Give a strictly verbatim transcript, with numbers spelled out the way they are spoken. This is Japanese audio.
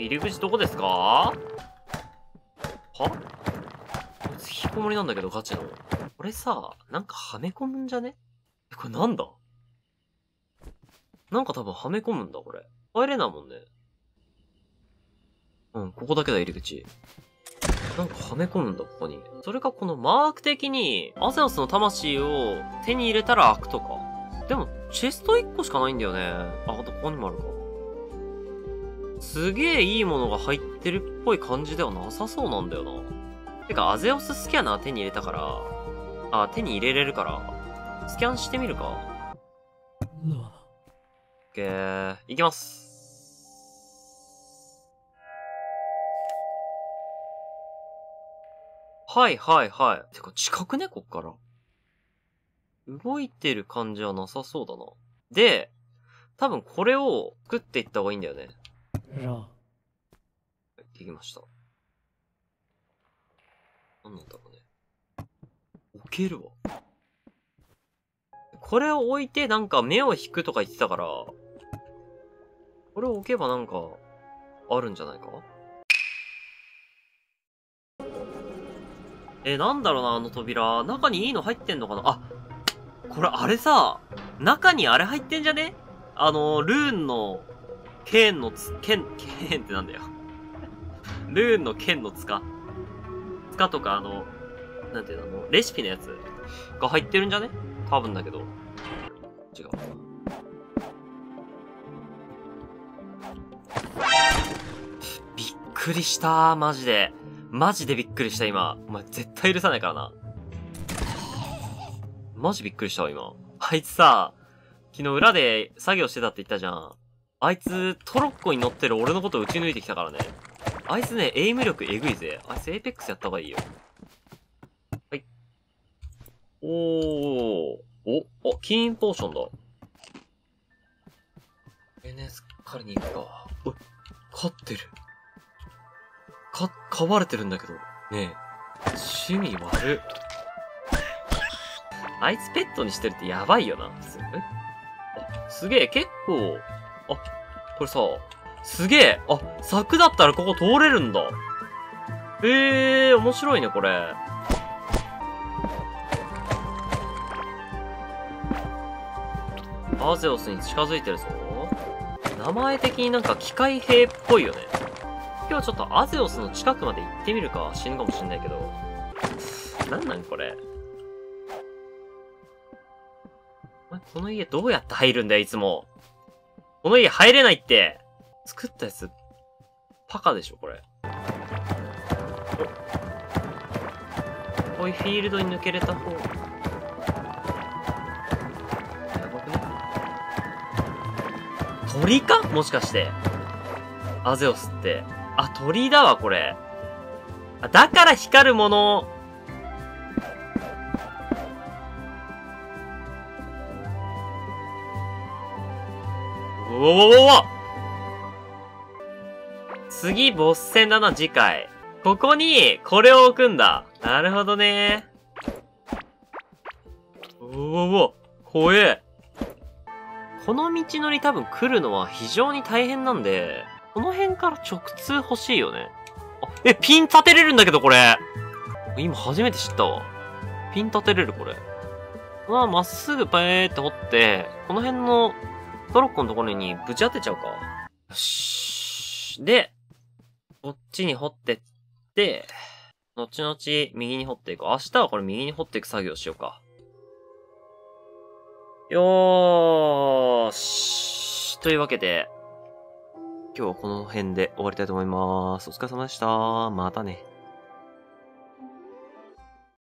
入り口どこですか？は？こいつ引きこもりなんだけど、ガチの。これさ、なんかはめ込むんじゃね？え、これなんだ？なんか多分はめ込むんだ、これ。入れないもんね。うん、ここだけだ、入り口。なんかはめ込むんだ、ここに。それかこのマーク的に、アゼオスの魂を手に入れたら開くとか。でも、チェストいっこしかないんだよね。あ、あとここにもあるか。すげえいいものが入ってるっぽい感じではなさそうなんだよな。てか、アゼオススキャナー手に入れたから、あ、手に入れれるから、スキャンしてみるか。オッケー、いきます。はいはいはい。てか、近くねこっから。動いてる感じはなさそうだな。で、多分これを作っていった方がいいんだよね。できました。何なんだろうね。置けるわ。これを置いてなんか目を引くとか言ってたから、これを置けばなんか、あるんじゃないか？え、なんだろうな、あの扉。中にいいの入ってんのかなあ、これあれさ、中にあれ入ってんじゃね？あの、ルーンの、剣のつ、剣、剣ってなんだよ。ルーンの剣の塚。塚とかあの、なんていうの、あの、レシピのやつが入ってるんじゃね？多分だけど。違う。びっくりしたー、マジで。マジでびっくりした、今。お前絶対許さないからな。マジびっくりしたわ、今。あいつさ、昨日裏で作業してたって言ったじゃん。あいつ、トロッコに乗ってる俺のこと撃ち抜いてきたからね。あいつね、エイム力えぐいぜ。あいつエイペックスやった方がいいよ。はい。おー。お、あ、キーンポーションだ。エヌエス 借りに行くか。お、飼ってる。か、飼われてるんだけど。ねえ。趣味悪っ。あいつペットにしてるってやばいよな。すえあ、すげえ、結構。あ、これさ、すげえ。あ、柵だったらここ通れるんだ。ええー、面白いね、これ。アゼオスに近づいてるぞ。名前的になんか機械兵っぽいよね。今日ちょっとアゼオスの近くまで行ってみるか。死ぬかもしんないけど。なんなんこれ。この家どうやって入るんだよ、いつも。この家入れないって。作ったやつ、パカでしょ、これ。こういうフィールドに抜けれた方。やばくね？鳥か？もしかして。アゼオスって。あ、鳥だわ、これ。あ、だから光るもの。おおおおお次、ボス戦だな、次回。ここに、これを置くんだ。なるほどね。おおお怖え。この道のり多分来るのは非常に大変なんで、この辺から直通欲しいよね。あ、え、ピン立てれるんだけど、これ。今初めて知ったわ。ピン立てれる、これ。まあ、まっすぐペーって掘って、この辺のトロッコのところにぶち当てちゃうか。よし。で、こっちに掘ってって、後々右に掘っていく。明日はこれ右に掘っていく作業しようか。よーし。というわけで、今日はこの辺で終わりたいと思います。お疲れ様でした。またね。